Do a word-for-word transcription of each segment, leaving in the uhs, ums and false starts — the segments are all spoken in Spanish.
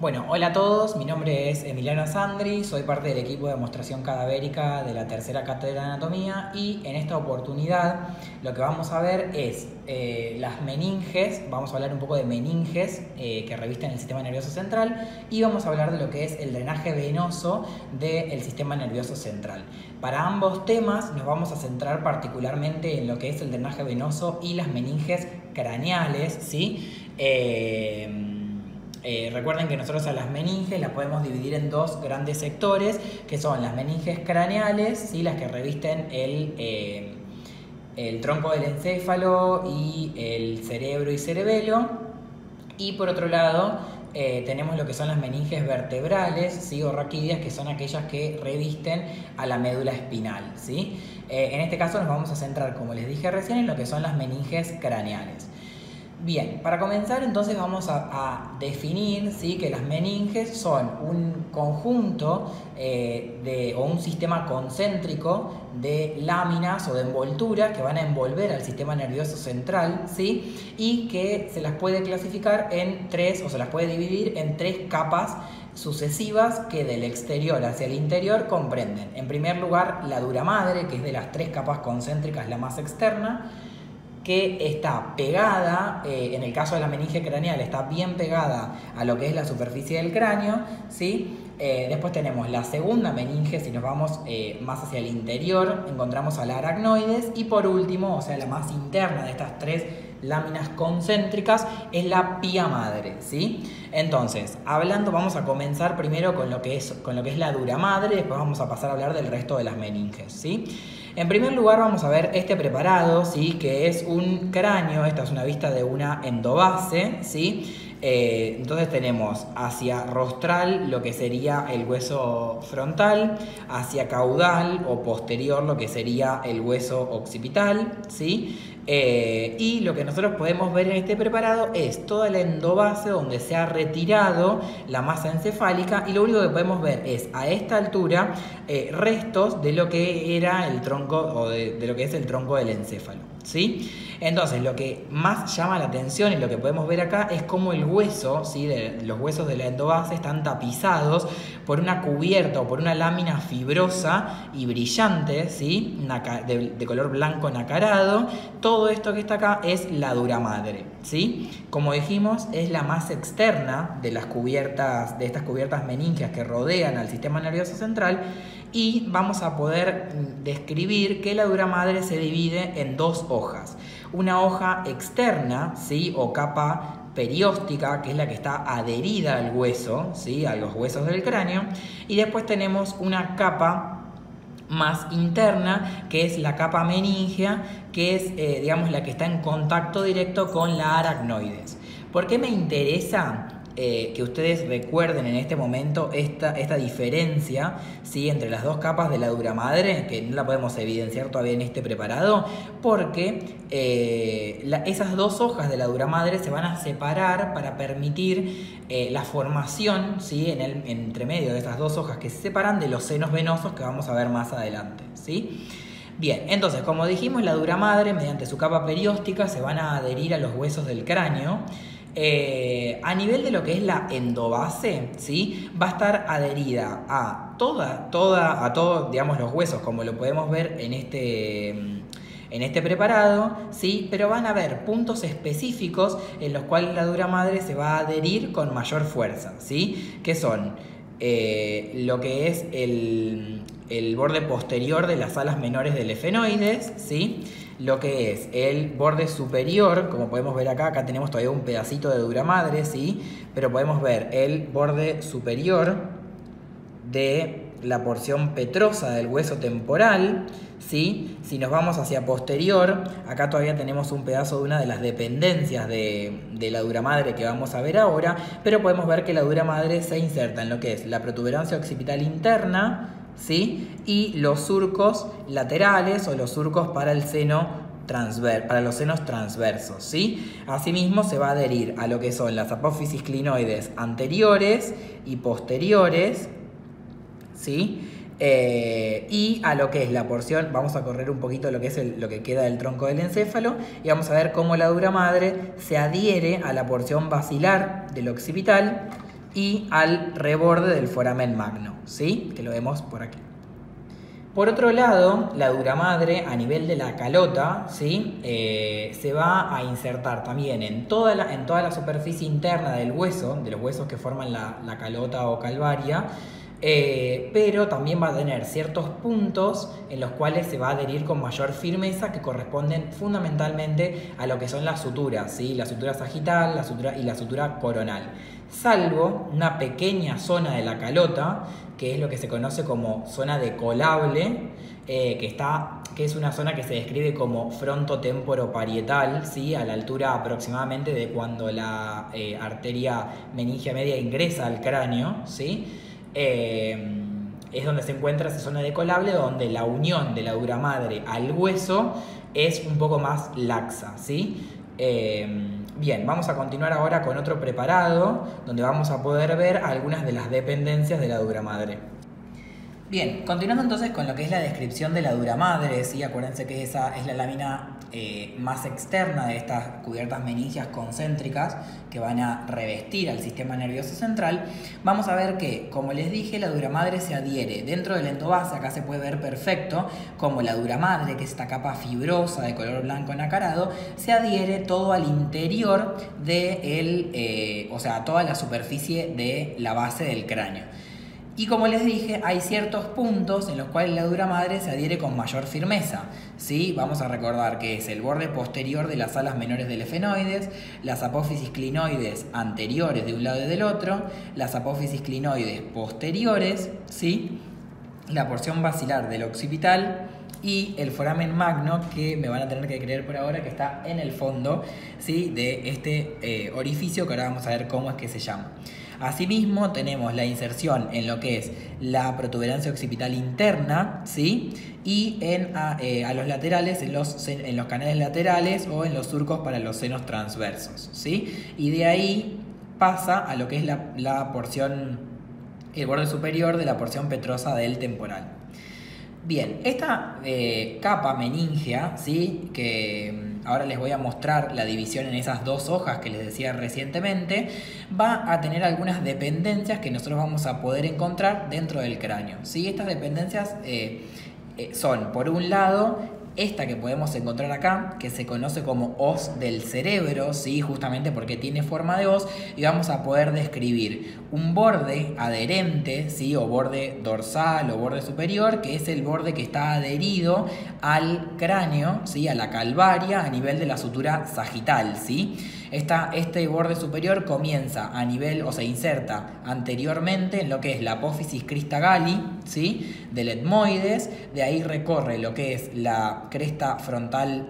Bueno, hola a todos, mi nombre es Emiliano Sandri, soy parte del equipo de demostración cadavérica de la tercera cátedra de anatomía y en esta oportunidad lo que vamos a ver es eh, las meninges, vamos a hablar un poco de meninges eh, que revisten el sistema nervioso central y vamos a hablar de lo que es el drenaje venoso del sistema nervioso central. Para ambos temas nos vamos a centrar particularmente en lo que es el drenaje venoso y las meninges craneales, ¿sí? Eh, Eh, recuerden que nosotros a las meninges las podemos dividir en dos grandes sectores, que son las meninges craneales, ¿sí? Las que revisten el, eh, el tronco del encéfalo y el cerebro y cerebelo. Y por otro lado eh, tenemos lo que son las meninges vertebrales, ¿sí? O raquídeas, que son aquellas que revisten a la médula espinal, ¿sí? Eh, en este caso nos vamos a centrar, como les dije recién, en lo que son las meninges craneales. Bien, para comenzar entonces vamos a, a definir, ¿sí? Que las meninges son un conjunto eh, de, o un sistema concéntrico de láminas o de envolturas que van a envolver al sistema nervioso central, ¿sí? Y que se las puede clasificar en tres, o se las puede dividir en tres capas sucesivas que del exterior hacia el interior comprenden. En primer lugar, la dura madre, que es de las tres capas concéntricas la más externa, que está pegada, eh, en el caso de la meninge craneal, está bien pegada a lo que es la superficie del cráneo, ¿sí? Eh, después tenemos la segunda meninge, si nos vamos eh, más hacia el interior, encontramos a la aracnoides, y por último, o sea, la más interna de estas tres láminas concéntricas, es la pía madre, ¿sí? Entonces, hablando, vamos a comenzar primero con lo que es, con lo que es la dura madre, después vamos a pasar a hablar del resto de las meninges, ¿sí? En primer lugar vamos a ver este preparado, ¿sí? Que es un cráneo, esta es una vista de una endobase, ¿sí? Eh, entonces tenemos hacia rostral lo que sería el hueso frontal, hacia caudal o posterior lo que sería el hueso occipital, ¿sí? Eh, y lo que nosotros podemos ver en este preparado es toda la endobase donde se ha retirado la masa encefálica, y lo único que podemos ver es a esta altura eh, restos de lo que era el tronco o de, de lo que es el tronco del encéfalo, ¿sí? Entonces lo que más llama la atención y lo que podemos ver acá es cómo el hueso, ¿sí? de, los huesos de la endobase están tapizados por una cubierta o por una lámina fibrosa y brillante, ¿sí? de, de color blanco nacarado. Todo esto que está acá es la dura madre, ¿sí? Como dijimos, es la más externa de las cubiertas, de estas cubiertas meningias que rodean al sistema nervioso central, y vamos a poder describir que la dura madre se divide en dos hojas. Una hoja externa, ¿sí? O capa perióstica, que es la que está adherida al hueso, ¿sí? A los huesos del cráneo, y después tenemos una capa más interna, que es la capa meningea, que es, eh, digamos, la que está en contacto directo con la aracnoides. ¿Por qué me interesa eh, que ustedes recuerden en este momento esta, esta diferencia, ¿sí? Entre las dos capas de la dura madre, que no la podemos evidenciar todavía en este preparado? Porque eh, la, esas dos hojas de la dura madre se van a separar para permitir eh, la formación, ¿sí? En el entre medio de esas dos hojas que se separan, de los senos venosos que vamos a ver más adelante, ¿sí? Bien, entonces, como dijimos, la dura madre, mediante su capa perióstica, se van a adherir a los huesos del cráneo. Eh, a nivel de lo que es la endobase, ¿sí? Va a estar adherida a toda, toda, a todos, digamos, los huesos, como lo podemos ver en este, en este preparado, ¿sí? Pero van a haber puntos específicos en los cuales la dura madre se va a adherir con mayor fuerza, ¿sí? Que son eh, lo que es el, el borde posterior de las alas menores del efenoides, ¿sí? Lo que es el borde superior, como podemos ver acá, acá tenemos todavía un pedacito de dura madre, ¿sí? Pero podemos ver el borde superior de la porción petrosa del hueso temporal, ¿sí? Si nos vamos hacia posterior, acá todavía tenemos un pedazo de una de las dependencias de, de la dura madre que vamos a ver ahora, pero podemos ver que la dura madre se inserta en lo que es la protuberancia occipital interna, ¿sí? Y los surcos laterales o los surcos para el seno transver para los senos transversos, ¿sí? Asimismo se va a adherir a lo que son las apófisis clinoides anteriores y posteriores, ¿sí? Eh, y a lo que es la porción, vamos a correr un poquito lo que es el, lo que queda del tronco del encéfalo, y vamos a ver cómo la dura madre se adhiere a la porción basilar del occipital, y al reborde del foramen magno, ¿sí? Que lo vemos por aquí. Por otro lado, la duramadre a nivel de la calota, ¿sí? eh, se va a insertar también en toda, la, en toda la superficie interna del hueso, de los huesos que forman la, la calota o calvaria, eh, pero también va a tener ciertos puntos en los cuales se va a adherir con mayor firmeza, que corresponden fundamentalmente a lo que son las suturas, ¿sí? La sutura sagital la sutura, y la sutura coronal, salvo una pequeña zona de la calota, que es lo que se conoce como zona decolable, eh, que, está, que es una zona que se describe como frontotemporoparietal, ¿sí? A la altura aproximadamente de cuando la eh, arteria meningia media ingresa al cráneo, ¿sí? Eh, es donde se encuentra esa zona decolable, donde la unión de la duramadre al hueso es un poco más laxa, ¿sí? Eh, Bien, vamos a continuar ahora con otro preparado, donde vamos a poder ver algunas de las dependencias de la duramadre. Bien, continuando entonces con lo que es la descripción de la duramadre, ¿sí? Acuérdense que esa es la lámina eh, más externa de estas cubiertas meningias concéntricas que van a revestir al sistema nervioso central. Vamos a ver que, como les dije, la duramadre se adhiere dentro del endobase. Acá se puede ver perfecto como la duramadre, que es esta capa fibrosa de color blanco nacarado, se adhiere todo al interior de el, eh, o sea, toda la superficie de la base del cráneo. Y como les dije, hay ciertos puntos en los cuales la duramadre se adhiere con mayor firmeza, ¿sí? Vamos a recordar que es el borde posterior de las alas menores del efenoides, las apófisis clinoides anteriores de un lado y del otro, las apófisis clinoides posteriores, ¿sí? La porción basilar del occipital y el foramen magno, que me van a tener que creer por ahora que está en el fondo, ¿sí? De este eh, orificio, que ahora vamos a ver cómo es que se llama. Asimismo, tenemos la inserción en lo que es la protuberancia occipital interna, ¿sí? Y en, a, eh, a los laterales, en los, en los canales laterales o en los surcos para los senos transversos, ¿sí? Y de ahí pasa a lo que es la, la porción, el borde superior de la porción petrosa del temporal. Bien, esta eh, capa meningea, ¿sí? Que ahora les voy a mostrar la división en esas dos hojas que les decía recientemente, va a tener algunas dependencias que nosotros vamos a poder encontrar dentro del cráneo, ¿sí? Estas dependencias eh, eh, son, por un lado, esta que podemos encontrar acá, que se conoce como hoz del cerebro, ¿sí? Justamente porque tiene forma de hoz, y vamos a poder describir un borde adherente, ¿sí? O borde dorsal o borde superior, que es el borde que está adherido al cráneo, ¿sí? A la calvaria a nivel de la sutura sagital, ¿sí? Esta, este borde superior comienza a nivel, o se inserta anteriormente en lo que es la apófisis crista galli, ¿sí? Del etmoides, de ahí recorre lo que es la cresta frontal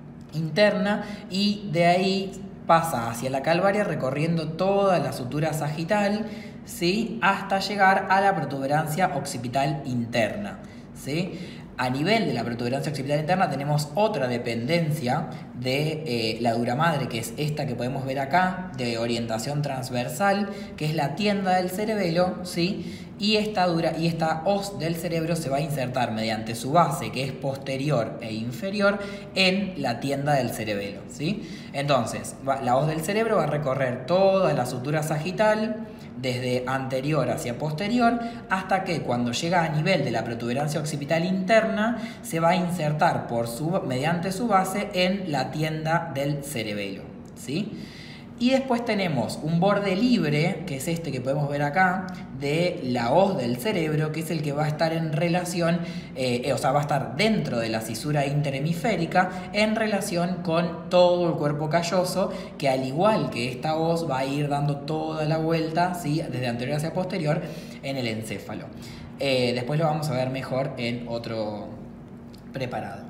interna y de ahí pasa hacia la calvaria recorriendo toda la sutura sagital, ¿sí? Hasta llegar a la protuberancia occipital interna, ¿sí? A nivel de la protuberancia occipital interna tenemos otra dependencia de eh, la duramadre, que es esta que podemos ver acá, de orientación transversal, que es la tienda del cerebelo, ¿sí? Y esta, dura, y esta hoz del cerebro se va a insertar mediante su base, que es posterior e inferior, en la tienda del cerebelo, ¿sí? Entonces, va, la hoz del cerebro va a recorrer toda la sutura sagital, desde anterior hacia posterior, hasta que cuando llega a nivel de la protuberancia occipital interna, se va a insertar por su, mediante su base en la tienda del cerebelo, ¿sí? Y después tenemos un borde libre, que es este que podemos ver acá, de la hoz del cerebro, que es el que va a estar en relación, eh, o sea, va a estar dentro de la cisura interhemisférica en relación con todo el cuerpo calloso, que al igual que esta hoz va a ir dando toda la vuelta, ¿sí? Desde anterior hacia posterior en el encéfalo. Eh, después lo vamos a ver mejor en otro preparado.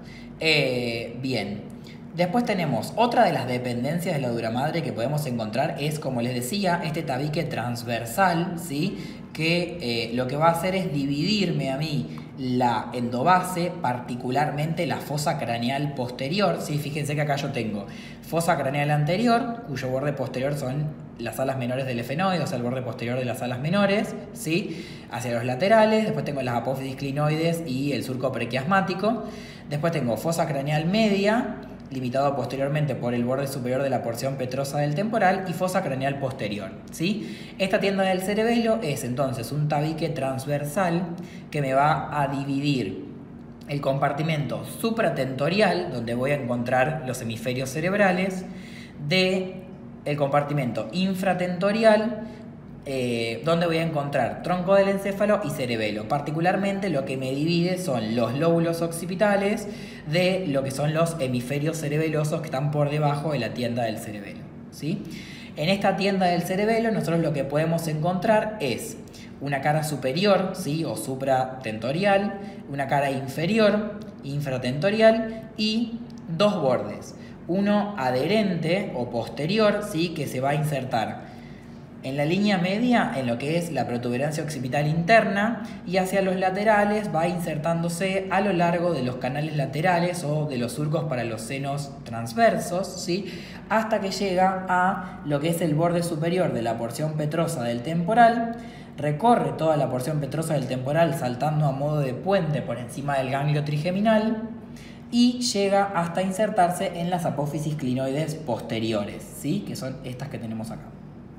Eh, bien. Después tenemos otra de las dependencias de la duramadre que podemos encontrar, es, como les decía, este tabique transversal, ¿sí? Que eh, lo que va a hacer es dividirme a mí la endobase, particularmente la fosa craneal posterior, ¿sí? Fíjense que acá yo tengo fosa craneal anterior, cuyo borde posterior son las alas menores del efenoide, o sea, el borde posterior de las alas menores, ¿sí? Hacia los laterales. Después tengo las apófisis clinoides y el surco prequiasmático. Después tengo fosa craneal media, limitado posteriormente por el borde superior de la porción petrosa del temporal y fosa craneal posterior, ¿sí? Esta tienda del cerebelo es entonces un tabique transversal que me va a dividir el compartimento supratentorial, donde voy a encontrar los hemisferios cerebrales, de el compartimento infratentorial, eh, donde voy a encontrar tronco del encéfalo y cerebelo. Particularmente lo que me divide son los lóbulos occipitales de lo que son los hemisferios cerebelosos que están por debajo de la tienda del cerebelo, ¿sí? En esta tienda del cerebelo nosotros lo que podemos encontrar es una cara superior, ¿sí? O supratentorial, una cara inferior, infratentorial, y dos bordes. Uno adherente o posterior, ¿sí? Que se va a insertar en la línea media en lo que es la protuberancia occipital interna, y hacia los laterales va insertándose a lo largo de los canales laterales o de los surcos para los senos transversos, ¿sí? Hasta que llega a lo que es el borde superior de la porción petrosa del temporal. Recorre toda la porción petrosa del temporal saltando a modo de puente por encima del ganglio trigeminal y llega hasta insertarse en las apófisis clinoides posteriores, ¿sí? Que son estas que tenemos acá.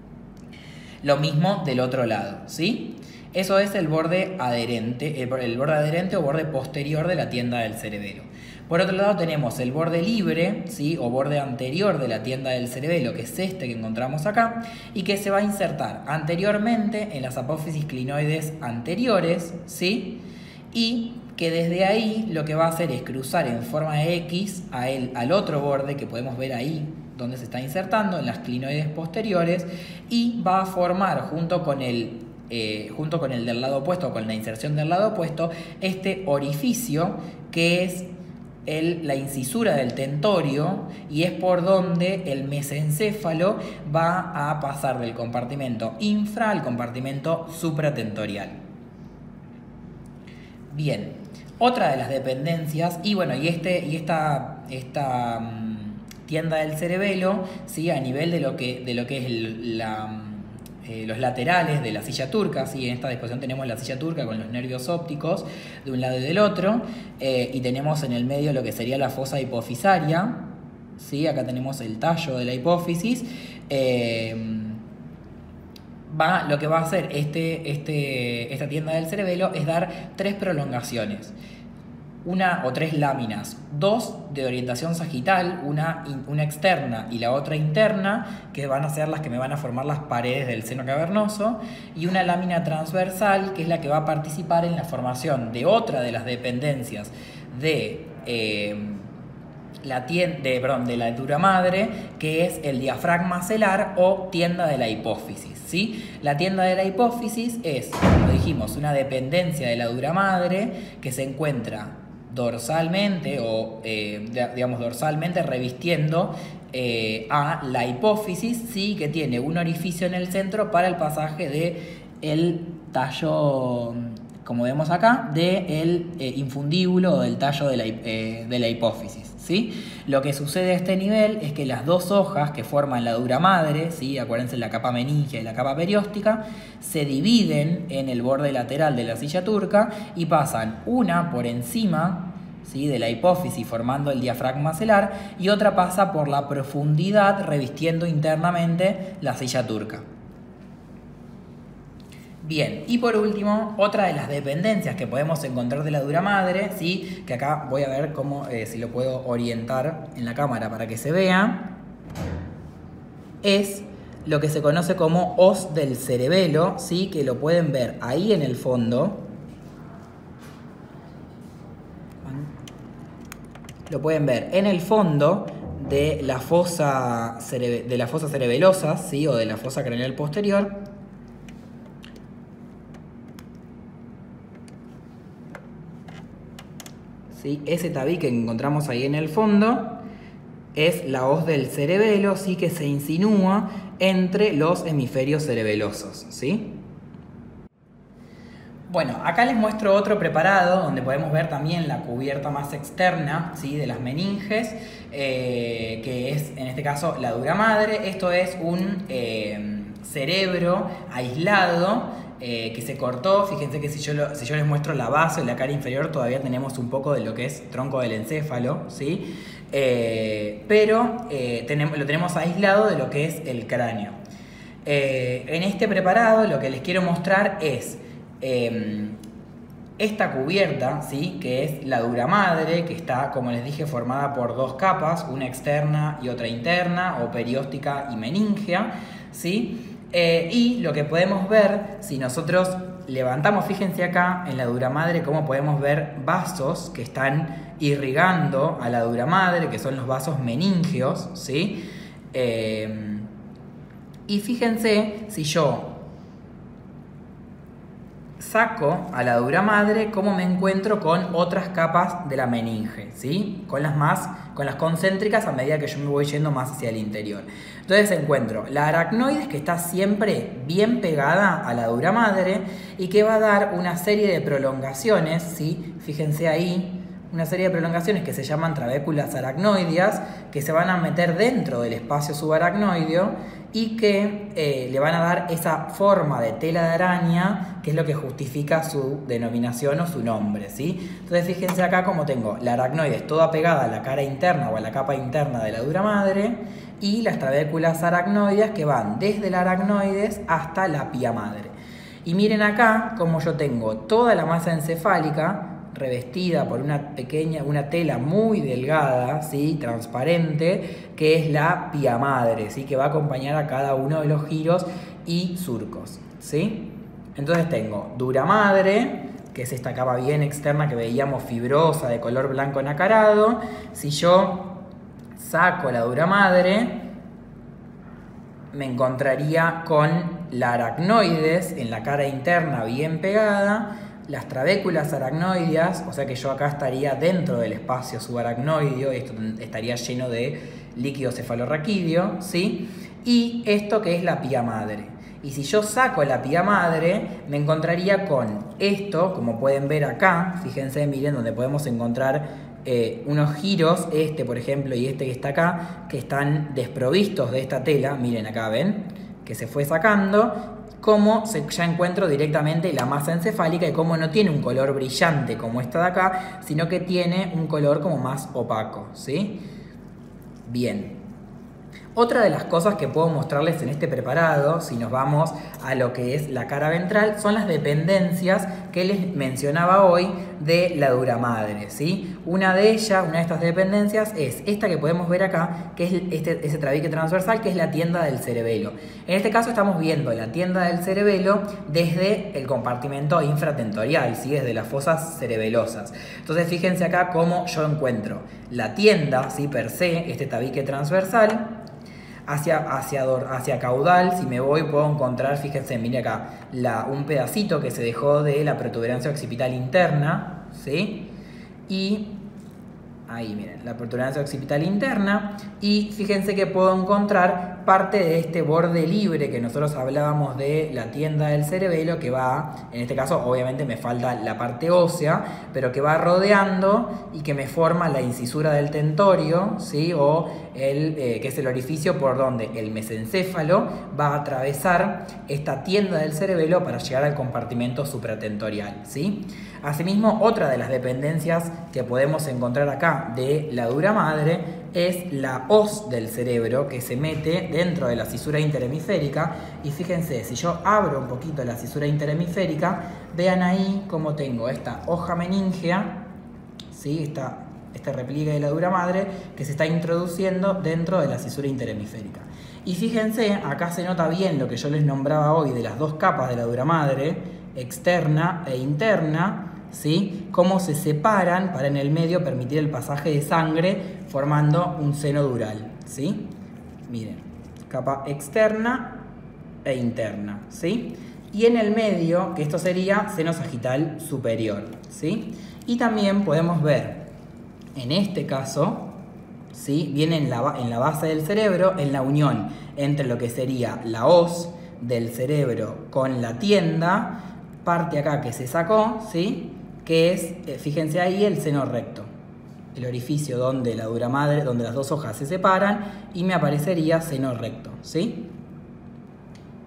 Lo mismo del otro lado, ¿sí? Eso es el borde adherente, el borde adherente o borde posterior de la tienda del cerebelo. Por otro lado tenemos el borde libre, ¿sí? O borde anterior de la tienda del cerebelo, que es este que encontramos acá, y que se va a insertar anteriormente en las apófisis clinoides anteriores, ¿sí? Y que desde ahí lo que va a hacer es cruzar en forma de X a el, al otro borde que podemos ver ahí, donde se está insertando, en las clinoides posteriores, y va a formar junto con el, eh, junto con el del lado opuesto, con la inserción del lado opuesto, este orificio que es el, la incisura del tentorio, y es por donde el mesencéfalo va a pasar del compartimento infra al compartimento supratentorial. Bien, otra de las dependencias, y bueno, y, este, y esta... esta tienda del cerebelo, ¿sí? A nivel de lo que, de lo que es el, la, eh, los laterales de la silla turca, ¿sí? En esta disposición tenemos la silla turca con los nervios ópticos de un lado y del otro, eh, y tenemos en el medio lo que sería la fosa hipofisaria, ¿sí? Acá tenemos el tallo de la hipófisis. Eh, va, lo que va a hacer este, este, esta tienda del cerebelo es dar tres prolongaciones. Una o tres láminas, dos de orientación sagital, una, una externa y la otra interna, que van a ser las que me van a formar las paredes del seno cavernoso, y una lámina transversal, que es la que va a participar en la formación de otra de las dependencias de, eh, la, tien de, perdón, de la dura madre, que es el diafragma celar o tienda de la hipófisis, ¿sí? La tienda de la hipófisis es, como dijimos, una dependencia de la dura madre que se encuentra dorsalmente o eh, digamos dorsalmente revistiendo eh, a la hipófisis, sí, que tiene un orificio en el centro para el pasaje de el tallo, como vemos acá, del eh, infundíbulo o del tallo de la, eh, de la hipófisis, ¿sí? Lo que sucede a este nivel es que las dos hojas que forman la dura madre, ¿sí? Acuérdense, la capa meningia y la capa perióstica, se dividen en el borde lateral de la silla turca y pasan una por encima, ¿sí? De la hipófisis formando el diafragma celar, y otra pasa por la profundidad revistiendo internamente la silla turca. Bien, y por último, otra de las dependencias que podemos encontrar de la dura madre, ¿sí? Que acá voy a ver cómo, eh, si lo puedo orientar en la cámara para que se vea, es lo que se conoce como hoz del cerebelo, ¿sí? Que lo pueden ver ahí en el fondo. Lo pueden ver en el fondo de la fosa, cerebe de la fosa cerebelosa, ¿sí? O de la fosa craneal posterior. ¿Sí? Ese tabique que encontramos ahí en el fondo es la hoz del cerebelo, ¿sí? Que se insinúa entre los hemisferios cerebelosos, ¿sí? Bueno, acá les muestro otro preparado donde podemos ver también la cubierta más externa, ¿sí? De las meninges, eh, que es en este caso la dura madre. Esto es un eh, cerebro aislado eh, que se cortó. Fíjense que si yo, lo, si yo les muestro la base o la cara inferior, todavía tenemos un poco de lo que es tronco del encéfalo, ¿sí? Eh, pero eh, tenemos, lo tenemos aislado de lo que es el cráneo. Eh, en este preparado lo que les quiero mostrar es eh, esta cubierta, ¿sí? Que es la dura madre, que está, como les dije, formada por dos capas, una externa y otra interna, o perióstica y meningea, ¿sí? Eh, y lo que podemos ver, si nosotros levantamos, fíjense acá en la dura madre, cómo podemos ver vasos que están irrigando a la dura madre, que son los vasos meningeos, ¿sí? Eh, y fíjense, si yo saco a la dura madre, cómo me encuentro con otras capas de la meninge, ¿sí? Con las más, con las concéntricas a medida que yo me voy yendo más hacia el interior. Entonces encuentro la aracnoides, que está siempre bien pegada a la dura madre y que va a dar una serie de prolongaciones, ¿sí? Fíjense ahí, una serie de prolongaciones que se llaman trabéculas aracnoideas, que se van a meter dentro del espacio subaracnoideo y que eh, le van a dar esa forma de tela de araña, que es lo que justifica su denominación o su nombre, ¿sí? Entonces fíjense acá como tengo la aracnoides toda pegada a la cara interna o a la capa interna de la dura madre, y las trabéculas aracnoideas que van desde la aracnoides hasta la pía madre. Y miren acá como yo tengo toda la masa encefálica revestida por una pequeña, una tela muy delgada, ¿sí? Transparente, que es la pía madre, ¿sí? Que va a acompañar a cada uno de los giros y surcos, ¿sí? Entonces tengo dura madre, que es esta capa bien externa que veíamos, fibrosa, de color blanco nacarado. Si yo saco la dura madre, me encontraría con la aracnoides en la cara interna bien pegada, las trabéculas aracnoideas, o sea que yo acá estaría dentro del espacio subaracnoideo, esto estaría lleno de líquido cefalorraquídeo, ¿sí? Y esto que es la pía madre. Y si yo saco la pía madre, me encontraría con esto, como pueden ver acá, fíjense, miren, donde podemos encontrar eh, unos giros, este por ejemplo y este que está acá, que están desprovistos de esta tela, miren acá, ven, que se fue sacando, como se, ya encuentro directamente la masa encefálica y como no tiene un color brillante como esta de acá, sino que tiene un color como más opaco, ¿sí? Bien. Otra de las cosas que puedo mostrarles en este preparado, si nos vamos a lo que es la cara ventral, son las dependencias que les mencionaba hoy de la dura madre, ¿sí? Una de ellas, una de estas dependencias es esta que podemos ver acá, que es este, ese trabeque transversal, que es la tienda del cerebelo. En este caso estamos viendo la tienda del cerebelo desde el compartimento infratentorial, ¿sí? Desde las fosas cerebelosas. Entonces fíjense acá cómo yo encuentro la tienda, ¿sí? Per se, este tabique transversal, Hacia, hacia, hacia caudal. Si me voy puedo encontrar, fíjense, mire acá, la, un pedacito que se dejó de la protuberancia occipital interna, ¿sí? Y ahí miren, la protuberancia occipital interna, y fíjense que puedo encontrar parte de este borde libre que nosotros hablábamos de la tienda del cerebelo, que va, en este caso obviamente me falta la parte ósea, pero que va rodeando y que me forma la incisura del tentorio, ¿sí? O el, eh, que es el orificio por donde el mesencéfalo va a atravesar esta tienda del cerebelo para llegar al compartimento supratentorial, ¿sí? Asimismo, otra de las dependencias que podemos encontrar acá de la dura madre es la hoz del cerebro, que se mete dentro de la cisura interhemisférica. Y fíjense, si yo abro un poquito la cisura interhemisférica, vean ahí cómo tengo esta hoja meningea, ¿sí? Esta, este repliegue de la dura madre que se está introduciendo dentro de la cisura interhemisférica. Y fíjense, acá se nota bien lo que yo les nombraba hoy de las dos capas de la dura madre, externa e interna, ¿sí? Cómo se separan para en el medio permitir el pasaje de sangre formando un seno dural, ¿sí? Miren, capa externa e interna, ¿sí? Y en el medio, que esto sería seno sagital superior, ¿sí? Y también podemos ver, en este caso, ¿sí? Viene en la, en la base del cerebro, en la unión entre lo que sería la hoz del cerebro con la tienda, parte acá que se sacó, ¿sí? Que es, eh, fíjense ahí, el seno recto, el orificio donde la dura madre, donde las dos hojas se separan, y me aparecería seno recto, ¿sí?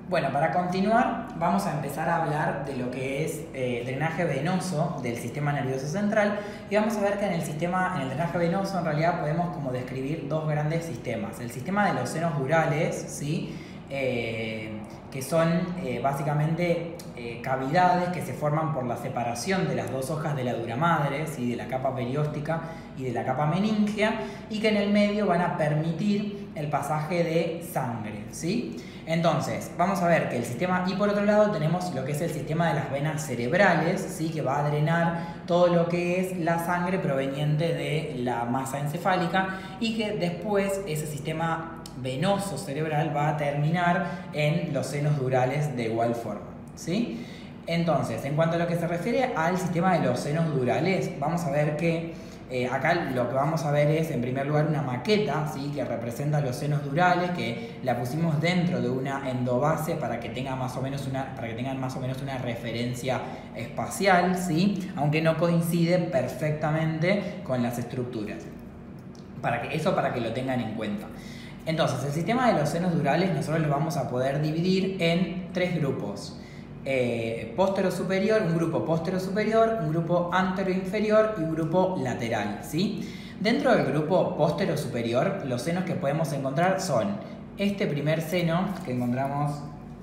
Bueno, para continuar vamos a empezar a hablar de lo que es eh, drenaje venoso del sistema nervioso central y vamos a ver que en el sistema, en el drenaje venoso en realidad podemos como describir dos grandes sistemas. El sistema de los senos durales, ¿sí? Eh, que son eh, básicamente eh, cavidades que se forman por la separación de las dos hojas de la dura madre, ¿sí? De la capa perióstica y de la capa meningea, y que en el medio van a permitir el pasaje de sangre, ¿sí? Entonces, vamos a ver que el sistema, y por otro lado tenemos lo que es el sistema de las venas cerebrales, ¿sí? Que va a drenar todo lo que es la sangre proveniente de la masa encefálica y que después ese sistema venoso cerebral va a terminar en los senos durales de igual forma, ¿sí? Entonces, en cuanto a lo que se refiere al sistema de los senos durales, vamos a ver que Eh, acá lo que vamos a ver es, en primer lugar, una maqueta, ¿sí? Que representa los senos durales, que la pusimos dentro de una endobase para que tenga más o menos una, para que tengan más o menos una referencia espacial, ¿sí? Aunque no coincide perfectamente con las estructuras. Para que, eso para que lo tengan en cuenta. Entonces, el sistema de los senos durales nosotros lo vamos a poder dividir en tres grupos. Eh, póstero superior, un grupo póstero superior, un grupo antero inferior y un grupo lateral, ¿sí? Dentro del grupo póstero superior, los senos que podemos encontrar son este primer seno que encontramos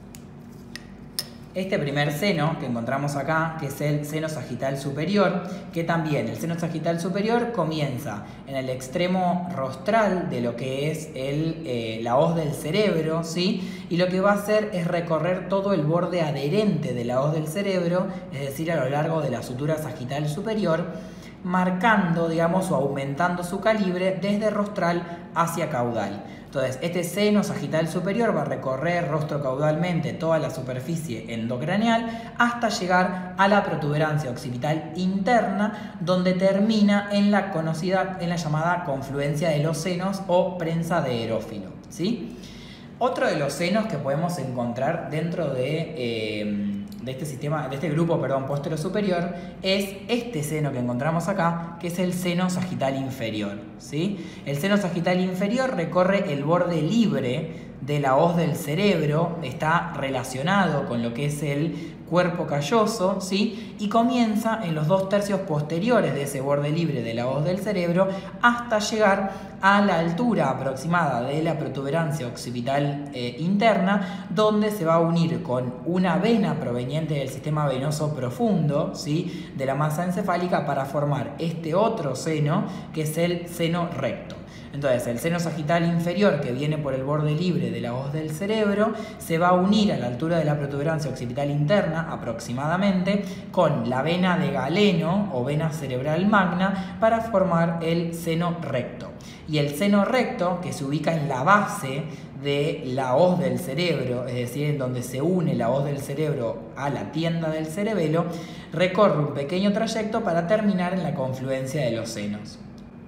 Este primer seno que encontramos acá, que es el seno sagital superior, que también el seno sagital superior comienza en el extremo rostral de lo que es el, eh, la hoz del cerebro, ¿sí? Y lo que va a hacer es recorrer todo el borde adherente de la hoz del cerebro, es decir, a lo largo de la sutura sagital superior, marcando, digamos, o aumentando su calibre desde rostral hacia caudal. Entonces, este seno sagital superior va a recorrer rostro caudalmente toda la superficie endocraneal hasta llegar a la protuberancia occipital interna, donde termina en la conocida, en la llamada confluencia de los senos o prensa de Erófilo, ¿sí? Otro de los senos que podemos encontrar dentro de, eh, de este sistema, de este grupo, perdón, póstero superior, es este seno que encontramos acá, que es el seno sagital inferior, ¿sí? El seno sagital inferior recorre el borde libre de la hoz del cerebro, está relacionado con lo que es el cuerpo calloso, ¿sí? Y comienza en los dos tercios posteriores de ese borde libre de la hoz del cerebro hasta llegar a la altura aproximada de la protuberancia occipital eh, interna, donde se va a unir con una vena proveniente del sistema venoso profundo, ¿sí? De la masa encefálica para formar este otro seno, que es el seno recto. Entonces, el seno sagital inferior, que viene por el borde libre de la hoz del cerebro, se va a unir a la altura de la protuberancia occipital interna, aproximadamente, con la vena de Galeno o vena cerebral magna para formar el seno recto. Y el seno recto, que se ubica en la base de la hoz del cerebro, es decir, en donde se une la hoz del cerebro a la tienda del cerebelo, recorre un pequeño trayecto para terminar en la confluencia de los senos.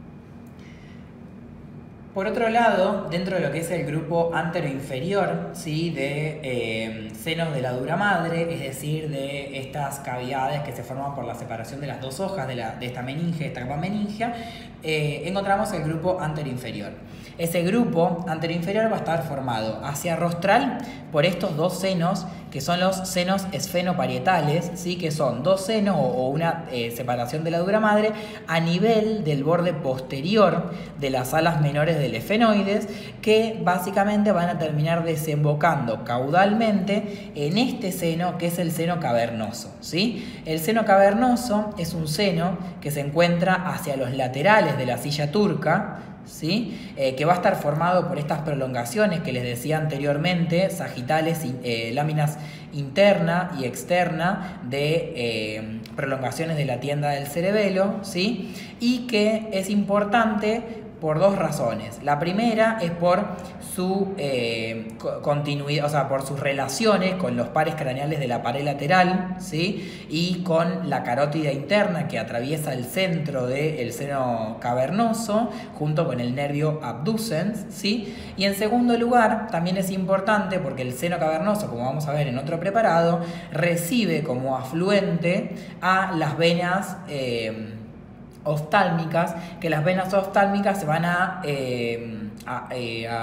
Por otro lado, dentro de lo que es el grupo antero-inferior, ¿sí? De eh, senos de la dura madre, es decir, de estas cavidades que se forman por la separación de las dos hojas de, la, de esta meninge, esta capa meningea, eh, encontramos el grupo antero-inferior. Ese grupo antero-inferior va a estar formado hacia rostral por estos dos senos, que son los senos esfenoparietales, ¿sí? Que son dos senos o, o una eh, separación de la dura madre a nivel del borde posterior de las alas menores del efenoides, que básicamente van a terminar desembocando caudalmente en este seno, que es el seno cavernoso, ¿sí? El seno cavernoso es un seno que se encuentra hacia los laterales de la silla turca, ¿sí? Eh, que va a estar formado por estas prolongaciones que les decía anteriormente, sagitales, eh, láminas interna y externa de eh, prolongaciones de la tienda del cerebelo, ¿sí? Y que es importante por dos razones. La primera es por su eh, continuidad, o sea, por sus relaciones con los pares craneales de la pared lateral, ¿sí? Y con la carótida interna que atraviesa el centro del seno cavernoso junto con el nervio abducens, ¿sí? Y en segundo lugar, también es importante porque el seno cavernoso, como vamos a ver en otro preparado, recibe como afluente a las venas eh, oftálmicas, que las venas oftálmicas se van a, eh, a, eh, a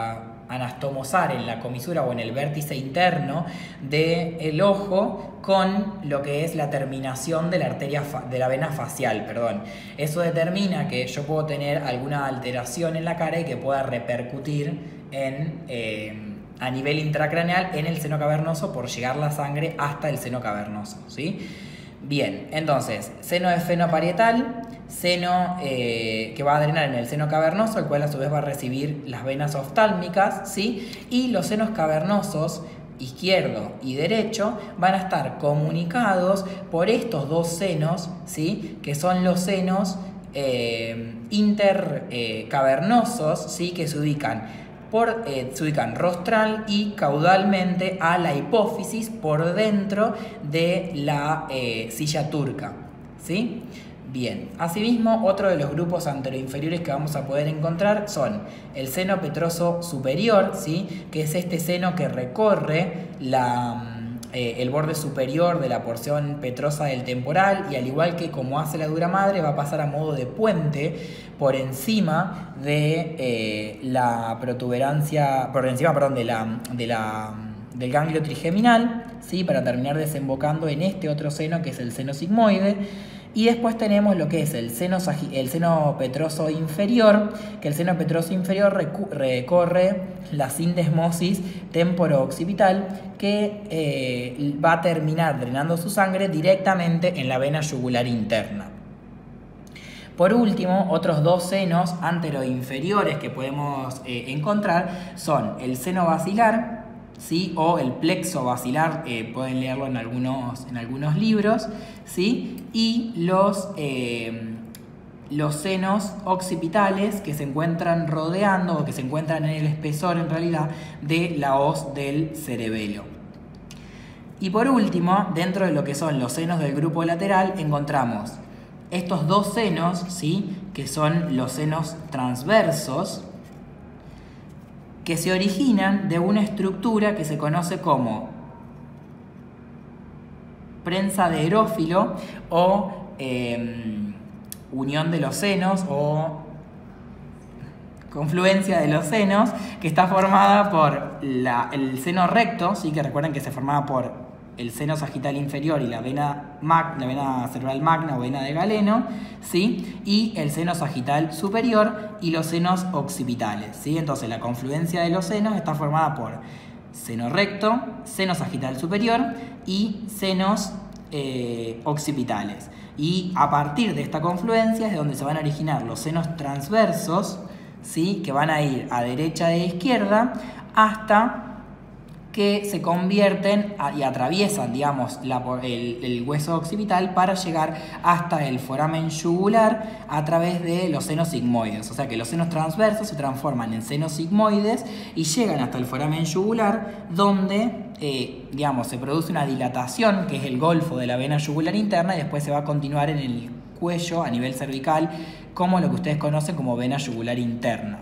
anastomosar en la comisura o en el vértice interno del ojo con lo que es la terminación de la arteria de la vena facial, perdón. Eso determina que yo puedo tener alguna alteración en la cara y que pueda repercutir en, eh, a nivel intracraneal en el seno cavernoso por llegar la sangre hasta el seno cavernoso, ¿sí? Bien, entonces, seno esfenoparietal, seno eh, que va a drenar en el seno cavernoso, el cual a su vez va a recibir las venas oftálmicas, ¿sí? Y los senos cavernosos, izquierdo y derecho, van a estar comunicados por estos dos senos, ¿sí? Que son los senos eh, intercavernosos, eh, ¿sí? Que se ubican Por, eh, se ubican rostral y caudalmente a la hipófisis por dentro de la eh, silla turca, ¿sí? Bien, asimismo otro de los grupos anteroinferiores que vamos a poder encontrar son el seno petroso superior, ¿sí? Que es este seno que recorre la... Eh, el borde superior de la porción petrosa del temporal y al igual que como hace la dura madre va a pasar a modo de puente por encima de eh, la protuberancia, por encima, perdón, de la, de la, del ganglio trigeminal, ¿sí? Para terminar desembocando en este otro seno que es el seno sigmoide. Y después tenemos lo que es el seno, el seno petroso inferior, que el seno petroso inferior recorre la sindesmosis temporo-occipital, que eh, va a terminar drenando su sangre directamente en la vena yugular interna. Por último, otros dos senos anteroinferiores que podemos eh, encontrar son el seno basilar, ¿sí? O el plexo basilar, eh, pueden leerlo en algunos, en algunos libros, ¿sí? Y los, eh, los senos occipitales que se encuentran rodeando o que se encuentran en el espesor en realidad de la hoz del cerebelo. Y por último, dentro de lo que son los senos del grupo lateral encontramos estos dos senos, ¿sí? Que son los senos transversos, que se originan de una estructura que se conoce como prensa de erófilo o eh, unión de los senos o confluencia de los senos, que está formada por la, el seno recto, ¿sí? Que recuerden que se formaba por el seno sagital inferior y la vena, mag, la vena cerebral magna o vena de Galeno, ¿sí? Y el seno sagital superior y los senos occipitales, ¿sí? Entonces la confluencia de los senos está formada por seno recto, seno sagital superior y senos eh, occipitales. Y a partir de esta confluencia es de donde se van a originar los senos transversos, ¿sí? Que van a ir a derecha e izquierda hasta que se convierten a, y atraviesan, digamos, la, el, el hueso occipital para llegar hasta el foramen yugular a través de los senos sigmoides. O sea que los senos transversos se transforman en senos sigmoides y llegan hasta el foramen yugular, donde, eh, digamos, se produce una dilatación, que es el golfo de la vena yugular interna, y después se va a continuar en el cuello a nivel cervical, como lo que ustedes conocen como vena yugular interna.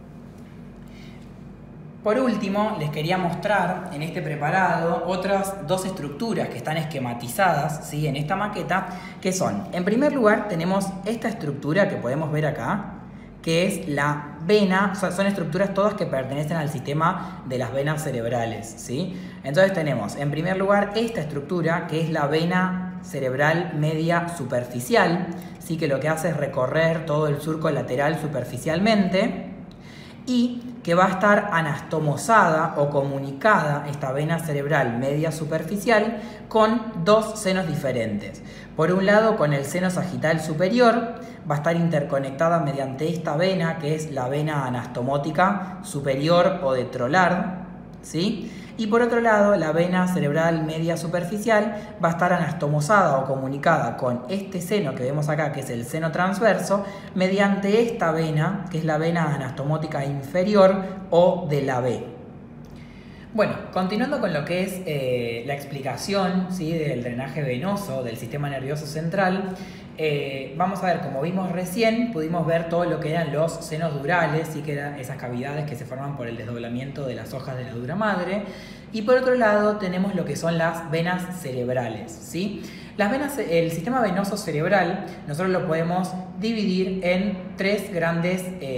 Por último, les quería mostrar en este preparado otras dos estructuras que están esquematizadas, ¿sí? En esta maqueta, que son, en primer lugar, tenemos esta estructura que podemos ver acá, que es la vena, o sea, son estructuras todas que pertenecen al sistema de las venas cerebrales, ¿sí? Entonces tenemos, en primer lugar, esta estructura, que es la vena cerebral media superficial, ¿sí? Que lo que hace es recorrer todo el surco lateral superficialmente, y que va a estar anastomosada o comunicada esta vena cerebral media superficial con dos senos diferentes. Por un lado, con el seno sagital superior, va a estar interconectada mediante esta vena, que es la vena anastomótica superior o de Trollard, ¿sí? Y por otro lado, la vena cerebral media superficial va a estar anastomosada o comunicada con este seno que vemos acá, que es el seno transverso, mediante esta vena, que es la vena anastomótica inferior o de la B. Bueno, continuando con lo que es eh, la explicación, ¿sí? Del drenaje venoso del sistema nervioso central, eh, vamos a ver, como vimos recién, pudimos ver todo lo que eran los senos durales, ¿sí? Que eran esas cavidades que se forman por el desdoblamiento de las hojas de la dura madre. Y por otro lado tenemos lo que son las venas cerebrales, ¿sí? Las venas, el sistema venoso cerebral nosotros lo podemos dividir en tres grandes eh,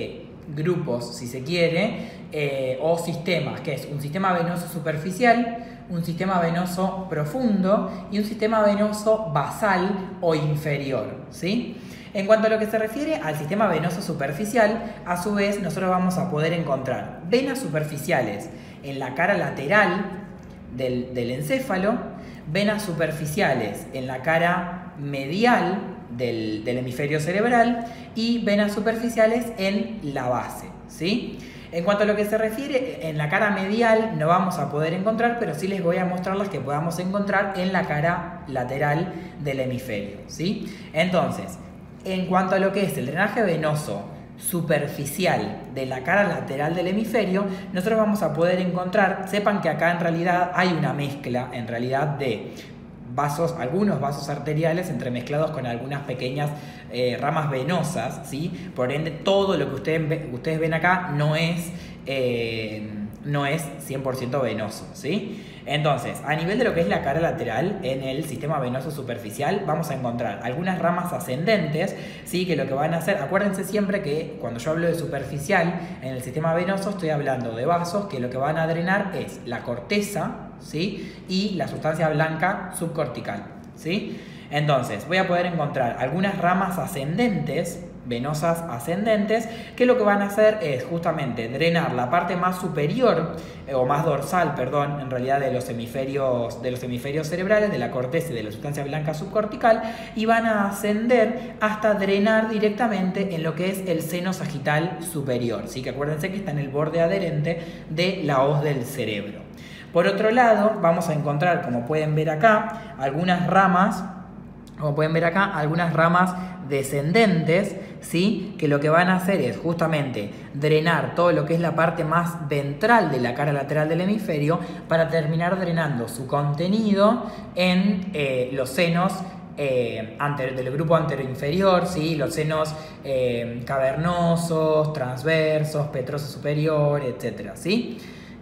grupos, si se quiere, eh, o sistemas, que es un sistema venoso superficial, un sistema venoso profundo y un sistema venoso basal o inferior, ¿sí? En cuanto a lo que se refiere al sistema venoso superficial, a su vez nosotros vamos a poder encontrar venas superficiales en la cara lateral del, del encéfalo, venas superficiales en la cara medial del, del hemisferio cerebral y venas superficiales en la base, ¿sí? En cuanto a lo que se refiere, en la cara medial no vamos a poder encontrar, pero sí les voy a mostrar las que podamos encontrar en la cara lateral del hemisferio, ¿sí? Entonces, en cuanto a lo que es el drenaje venoso superficial de la cara lateral del hemisferio, nosotros vamos a poder encontrar, sepan que acá en realidad hay una mezcla, en realidad, de vasos, algunos vasos arteriales entremezclados con algunas pequeñas eh, ramas venosas, ¿sí? Por ende, todo lo que ustedes, ve, ustedes ven acá no es, eh, no es cien por ciento venoso, ¿sí? Entonces, a nivel de lo que es la cara lateral, en el sistema venoso superficial, vamos a encontrar algunas ramas ascendentes, ¿sí? Que lo que van a hacer, acuérdense siempre que cuando yo hablo de superficial, en el sistema venoso estoy hablando de vasos que lo que van a drenar es la corteza, ¿sí? Y la sustancia blanca subcortical, ¿sí? Entonces, voy a poder encontrar algunas ramas ascendentes, venosas ascendentes, que lo que van a hacer es justamente drenar la parte más superior, eh, o más dorsal, perdón, en realidad de los hemisferios, de los hemisferios cerebrales, de la corteza y de la sustancia blanca subcortical, y van a ascender hasta drenar directamente en lo que es el seno sagital superior, ¿sí? Que acuérdense que está en el borde adherente de la hoz del cerebro. Por otro lado, vamos a encontrar, como pueden ver acá, algunas ramas, como pueden ver acá, algunas ramas descendentes, ¿sí? Que lo que van a hacer es justamente drenar todo lo que es la parte más ventral de la cara lateral del hemisferio para terminar drenando su contenido en eh, los senos eh, anter, del grupo anteroinferior, ¿sí? Los senos eh, cavernosos, transversos, petroso superior, etcétera, ¿sí?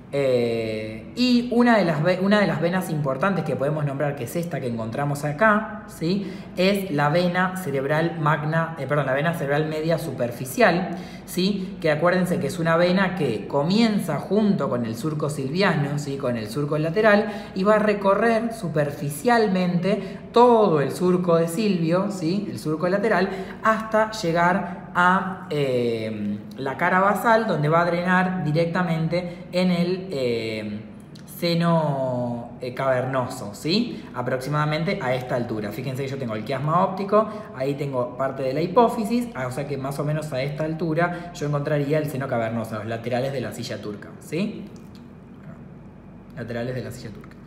Eh, y una de, las, una de las venas importantes que podemos nombrar, que es esta que encontramos acá, ¿sí? Es la vena cerebral magna, eh, perdón, la vena cerebral media superficial, ¿sí? Que acuérdense que es una vena que comienza junto con el surco silviano, ¿sí? Con el surco lateral, y va a recorrer superficialmente todo el surco de Silvio, ¿sí? El surco lateral, hasta llegar a eh, la cara basal, donde va a drenar directamente en el eh, seno eh, cavernoso, ¿sí? Aproximadamente a esta altura. Fíjense que yo tengo el quiasma óptico, ahí tengo parte de la hipófisis, o sea que más o menos a esta altura yo encontraría el seno cavernoso, los laterales de la silla turca, ¿sí? Laterales de la silla turca.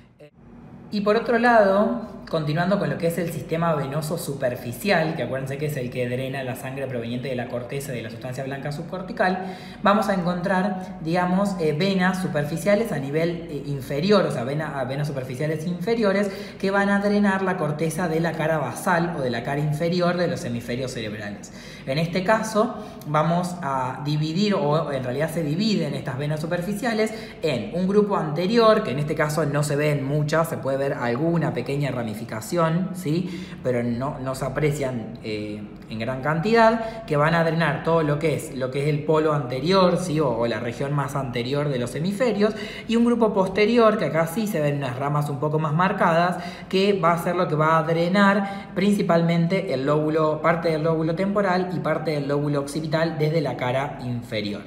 Y por otro lado, continuando con lo que es el sistema venoso superficial, que acuérdense que es el que drena la sangre proveniente de la corteza y de la sustancia blanca subcortical, vamos a encontrar, digamos, eh, venas superficiales a nivel eh, inferior, o sea, vena, venas superficiales inferiores que van a drenar la corteza de la cara basal o de la cara inferior de los hemisferios cerebrales. En este caso, vamos a dividir, o en realidad se dividen estas venas superficiales en un grupo anterior, que en este caso no se ven muchas, se puede ver alguna pequeña ramificación, ¿sí? Pero no, no se aprecian eh, en gran cantidad, que van a drenar todo lo que es, lo que es el polo anterior, ¿sí? o, o la región más anterior de los hemisferios, y un grupo posterior, que acá sí se ven unas ramas un poco más marcadas, que va a ser lo que va a drenar principalmente el lóbulo, parte del lóbulo temporal y parte del lóbulo occipital desde la cara inferior.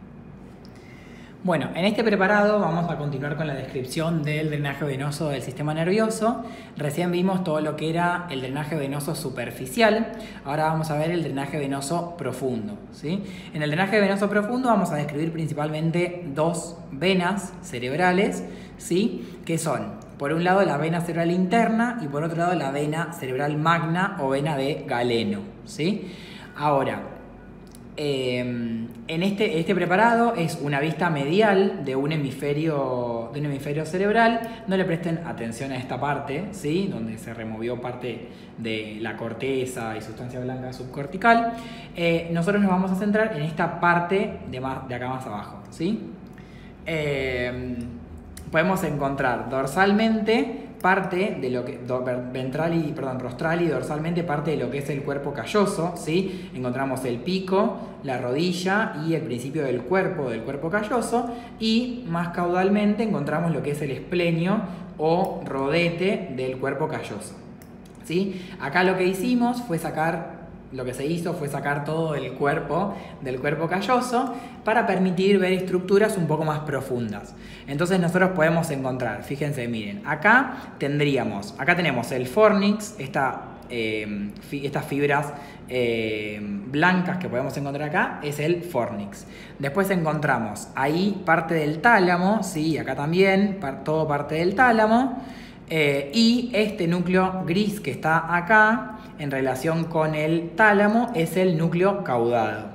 Bueno, en este preparado vamos a continuar con la descripción del drenaje venoso del sistema nervioso. Recién vimos todo lo que era el drenaje venoso superficial, ahora vamos a ver el drenaje venoso profundo, ¿sí? En el drenaje venoso profundo vamos a describir principalmente dos venas cerebrales, ¿sí? Que son, por un lado, la vena cerebral interna y por otro lado la vena cerebral magna o vena de Galeno, ¿sí? Ahora, Eh, en este, este preparado es una vista medial de un hemisferio, de un hemisferio cerebral. No le presten atención a esta parte, ¿sí? Donde se removió parte de la corteza y sustancia blanca subcortical. Eh, nosotros nos vamos a centrar en esta parte de, más, de acá más abajo, ¿sí? Eh, podemos encontrar dorsalmente parte de lo que, ventral y, perdón, rostral y dorsalmente parte de lo que es el cuerpo calloso, ¿sí? Encontramos el pico, la rodilla y el principio del cuerpo, del cuerpo calloso, y más caudalmente encontramos lo que es el esplenio o rodete del cuerpo calloso, ¿sí? Acá lo que hicimos fue sacar, lo que se hizo fue sacar todo el cuerpo del cuerpo calloso para permitir ver estructuras un poco más profundas. Entonces nosotros podemos encontrar, fíjense, miren, acá tendríamos, acá tenemos el fornix, esta, eh, fi, estas fibras eh, blancas que podemos encontrar acá, es el fornix. Después encontramos ahí parte del tálamo, sí, acá también, par, todo parte del tálamo. Eh, y este núcleo gris que está acá en relación con el tálamo es el núcleo caudado,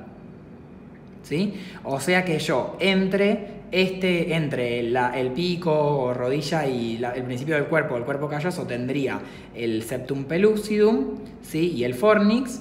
¿sí? O sea que yo entre, este, entre la, el pico, rodilla y la, el principio del cuerpo, el cuerpo calloso, tendría el septum pellucidum, ¿sí? Y el fornix.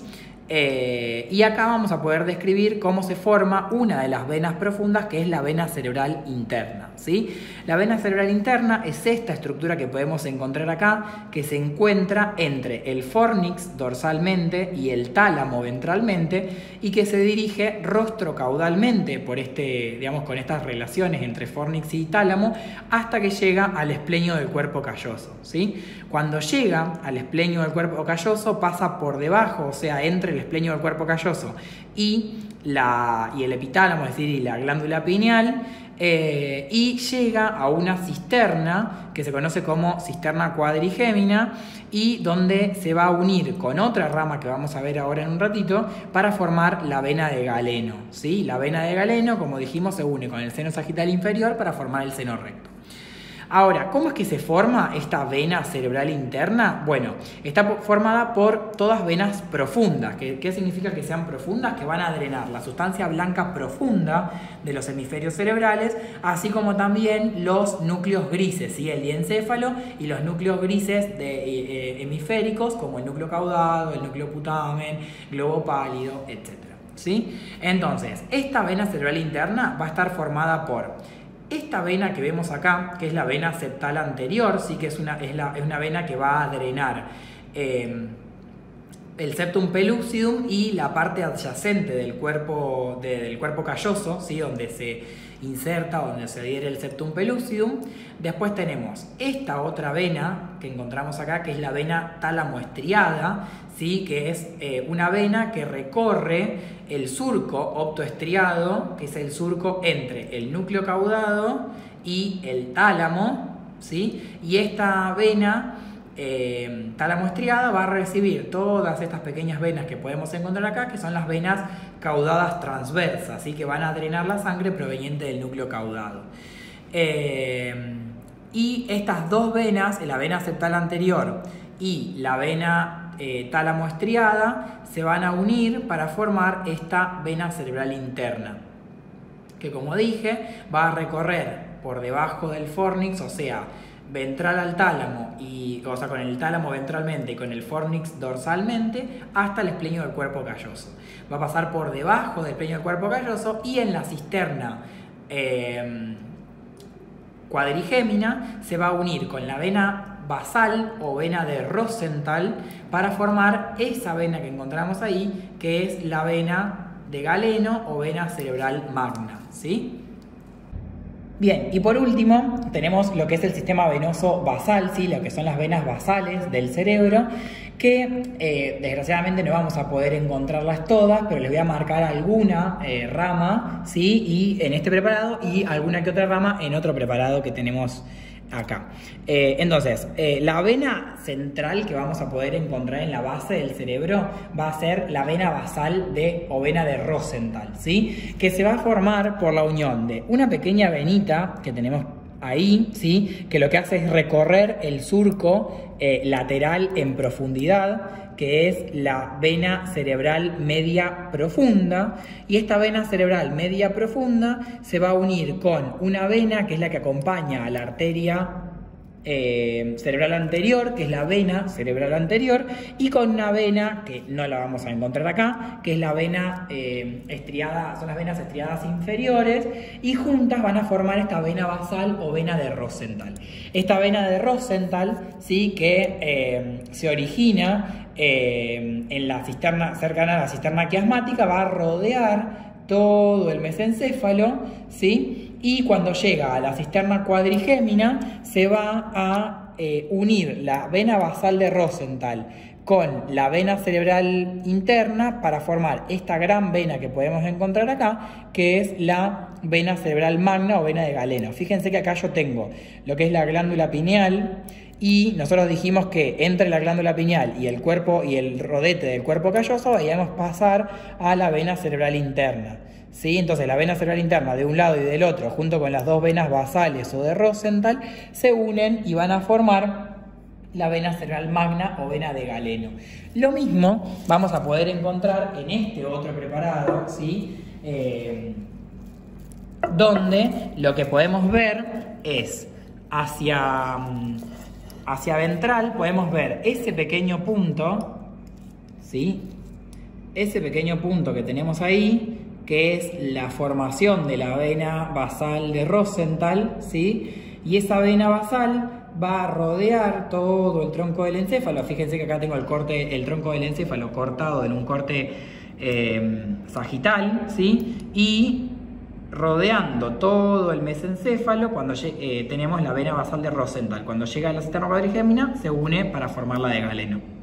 Eh, y acá vamos a poder describir cómo se forma una de las venas profundas, que es la vena cerebral interna, ¿sí? La vena cerebral interna es esta estructura que podemos encontrar acá, que se encuentra entre el fornix dorsalmente y el tálamo ventralmente, y que se dirige rostrocaudalmente por este, digamos, con estas relaciones entre fornix y tálamo, hasta que llega al esplenio del cuerpo calloso, ¿sí? Cuando llega al esplenio del cuerpo calloso, pasa por debajo, o sea, entre el esplenio del cuerpo calloso y, la, y el epitálamo, es decir, y la glándula pineal, eh, y llega a una cisterna que se conoce como cisterna cuadrigémina, y donde se va a unir con otra rama que vamos a ver ahora en un ratito para formar la vena de Galeno, ¿sí? La vena de Galeno, como dijimos, se une con el seno sagital inferior para formar el seno recto. Ahora, ¿cómo es que se forma esta vena cerebral interna? Bueno, está formada por todas venas profundas. ¿Qué, qué significa que sean profundas? Que van a drenar la sustancia blanca profunda de los hemisferios cerebrales, así como también los núcleos grises, ¿sí? El diencéfalo y los núcleos grises de, eh, hemisféricos, como el núcleo caudado, el núcleo putamen, globo pálido, etcétera, ¿sí? Entonces, esta vena cerebral interna va a estar formada por esta vena que vemos acá, que es la vena septal anterior, sí, que es una, es la, es una vena que va a drenar eh, el septum pellucidum y la parte adyacente del cuerpo, de, del cuerpo calloso, ¿sí? Donde se inserta, donde se adhiere el septum pellucidum. Después tenemos esta otra vena que encontramos acá, que es la vena tálamo-estriada, ¿sí? Que es eh, una vena que recorre el surco optoestriado, que es el surco entre el núcleo caudado y el tálamo, ¿sí? Y esta vena eh, tálamo-estriada va a recibir todas estas pequeñas venas que podemos encontrar acá, que son las venas caudadas transversas, ¿sí? Que van a drenar la sangre proveniente del núcleo caudado. Eh, y estas dos venas, la vena septal anterior y la vena Eh, tálamo estriada, se van a unir para formar esta vena cerebral interna, que, como dije, va a recorrer por debajo del fornix, o sea, ventral al tálamo, y, o sea, con el tálamo ventralmente y con el fornix dorsalmente, hasta el esplenio del cuerpo calloso. Va a pasar por debajo del esplenio del cuerpo calloso, y en la cisterna eh, cuadrigémina se va a unir con la vena basal o vena de Rosenthal para formar esa vena que encontramos ahí, que es la vena de Galeno o vena cerebral magna, ¿sí? Bien, y por último tenemos lo que es el sistema venoso basal, ¿sí? Lo que son las venas basales del cerebro, que eh, desgraciadamente no vamos a poder encontrarlas todas, pero les voy a marcar alguna eh, rama, ¿sí? Y en este preparado, y alguna que otra rama en otro preparado que tenemos acá. Eh, entonces, eh, la vena central que vamos a poder encontrar en la base del cerebro va a ser la vena basal de, o vena de Rosenthal, ¿sí? Que se va a formar por la unión de una pequeña venita que tenemos ahí, ¿sí? Que lo que hace es recorrer el surco eh, lateral en profundidad, que es la vena cerebral media profunda, y esta vena cerebral media profunda se va a unir con una vena que es la que acompaña a la arteria eh, cerebral anterior, que es la vena cerebral anterior, y con una vena que no la vamos a encontrar acá, que es la vena eh, estriada, son las venas estriadas inferiores, y juntas van a formar esta vena basal o vena de Rosenthal. Esta vena de Rosenthal, ¿sí?, que eh, se origina eh, en la cisterna, cercana a la cisterna quiasmática, va a rodear todo el mesencéfalo, ¿sí?, y cuando llega a la cisterna cuadrigémina se va a eh, unir la vena basal de Rosenthal con la vena cerebral interna para formar esta gran vena que podemos encontrar acá, que es la vena cerebral magna o vena de Galeno. Fíjense que acá yo tengo lo que es la glándula pineal, y nosotros dijimos que entre la glándula pineal y el cuerpo y el rodete del cuerpo calloso veíamos pasar a la vena cerebral interna, ¿sí? Entonces la vena cerebral interna de un lado y del otro, junto con las dos venas basales o de Rosenthal, se unen y van a formar la vena cerebral magna o vena de Galeno. Lo mismo vamos a poder encontrar en este otro preparado, ¿sí? Eh, donde lo que podemos ver es hacia, hacia ventral, podemos ver ese pequeño punto, ¿sí?, ese pequeño punto que tenemos ahí, que es la formación de la vena basal de Rosenthal, ¿sí? Y esa vena basal va a rodear todo el tronco del encéfalo. Fíjense que acá tengo el corte, el tronco del encéfalo cortado en un corte eh, sagital, ¿sí? Y rodeando todo el mesencéfalo, cuando eh, tenemos la vena basal de Rosenthal. Cuando llega a la cisterna cuadrigémina, se une para formar la de Galeno.